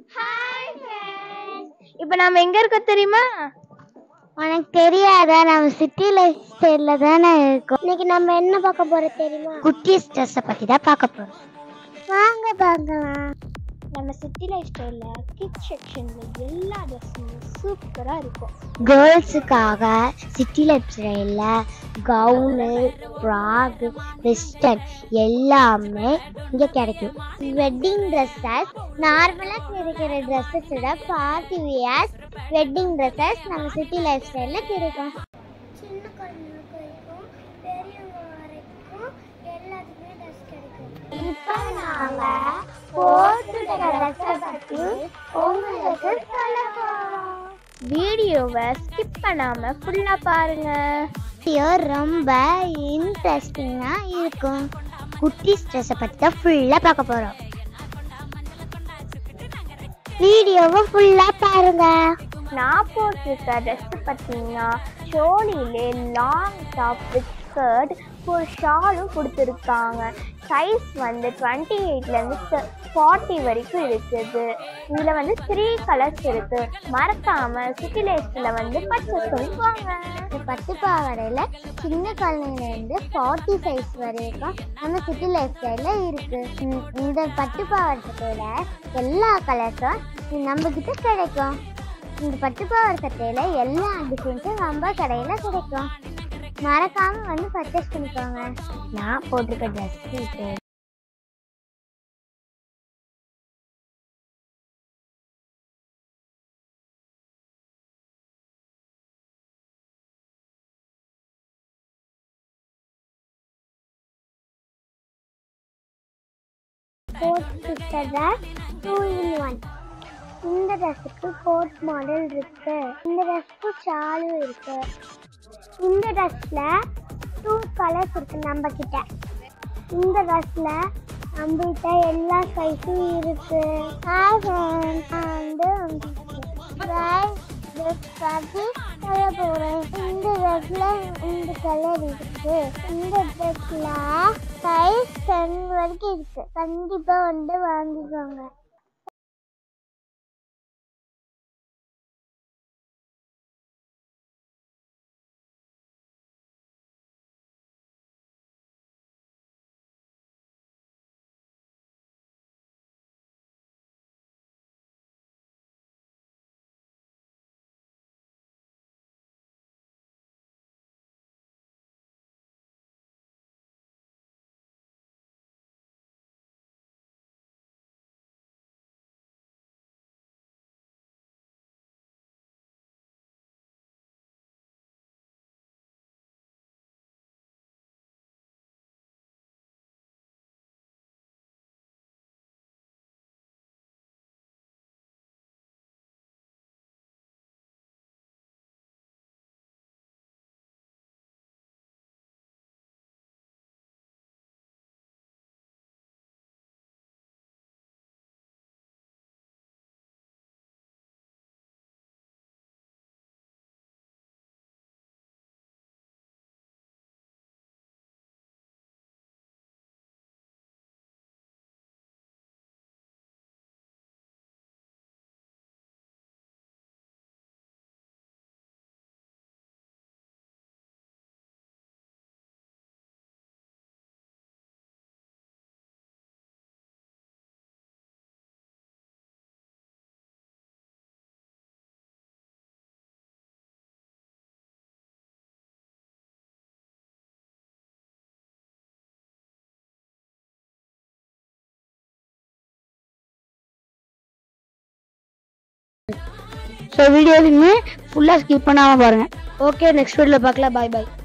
Hi friends, இப்போ நாம எங்க இருக்கோம் தெரியுமா? உனக்கு தெரியாதா? நம்ம சிட்டி லைஃப் ஸ்டைல்ல தானே இருக்கோம். இன்னைக்கு நம்ம என்ன பார்க்க போறோம் தெரியுமா? குட்டீஸ் ட்ரெஸ்ஸை பத்தி தான் பார்க்க போறோம். வாங்க பார்க்கலாம். நம்ம சிட்டி லைஃப் ஸ்டைல்ல கிட்ஸ் செக்ஷன்ல எல்லா ட்ரெஸ்ஸுமே சூப்பரா இருக்கும். கேர்ள்ஸுக்காக சிட்டி லைஃப் ஸ்டைல்ல கவுனு, ஃப்ராக், வெஸ்டர்ன் எல்லாமே இங்கே கிடைக்கும். வெட்டிங் ட்ரெஸ்ஸஸ் நார்மலாக கிடைக்கிற ட்ரெஸ்ஸஸ் விட பார்ட்டி வியர்ஸ் வெட்டிங் ட்ரெஸ்ஸஸ் நம்ம சிட்டி லைஃப் ஸ்டைலில் கிடைக்கும். சின்ன குழந்தைங்களுக்கு வரைக்கும் பெரியவங்க வரைக்கும் எல்லாத்துக்குமே ட்ரெஸ் கிடைக்கும். இப்போ நாங்கள் போட்டுட்ட ட்ரெஸ்ஸை பற்றி உங்களுக்கு சொல்ல போகிறோம். வீடியோவை ஸ்கிப் பண்ணாம ஃபுல்லா பாருங்க. வீடியோ ரொம்ப இன்ட்ரெஸ்டிங்காக இருக்கும். குட்டீஸ் ட்ரெஸ்ஸை பற்றி தான் ஃபுல்லாக பார்க்க போகிறோம். வீடியோவை ஃபுல்லாக பாருங்க. நான் போட்டிருக்க ட்ரெஸ் பார்த்தீங்கன்னா ஷோலிலே லாங் டாப் வித் ஸ்கர்ட், ஒரு ஷாலும் கொடுத்துருக்காங்க. சைஸ் வந்து 28லேருந்து 40 வரைக்கும் இருக்குது. இதில் வந்து 3 கலர்ஸ் இருக்குது. மறக்காமல் சிட்டி லைஃப்பில் வந்து பர்ச்சேஸ் பண்ணிக்குவாங்க. இந்த பட்டு பாவாடையில் சின்ன குழந்தைங்கலேருந்து 40 சைஸ் வரைக்கும் நம்ம சிட்டி லைஃப் ஸ்டைலில் இருக்குது. இந்த பட்டு பாவாடையில் எல்லா கலர்ஸும் நம்மக்கிட்ட கிடைக்கும். இந்த பட்டு பாவாடை சட்டையில் எல்லா டிசைன்ஸும் நம்ம கடையில் கிடைக்கும். மறக்காமல் வந்து பர்ச்சேஸ் பண்ணிக்கோங்க. நான் போட்டிருக்க ட்ரெஸ்ஸுக்கு போட்டுக்கிட்டத 2-in-1. இந்த ட்ரெஸ்ஸுக்கு கோட் மாடல் இருக்கு. இந்த ட்ரெஸ்ஸுக்கு ஷாலும் இருக்கு. இந்த ட்ரெஸ்ல 2 கலர்ஸ் இருக்கு நம்ம கிட்ட. இந்த ட்ரெஸ்ல நம்ம கிட்ட எல்லா சைஸும் இருக்கு. இந்த ட்ரெஸ்ல இந்த கலர் இருக்கு. இந்த ட்ரெஸ்ல சைஸ் 10 வரைக்கும் இருக்கு. கண்டிப்பா வந்து வாங்கிக்கோங்க. ஸோ வீடியோவையுமே ஃபுல்லாக ஸ்கிப் பண்ணாமல் பாருங்கள். ஓகே, நெக்ஸ்ட் வீடியோவில் பார்க்கலாம். பாய் பாய்.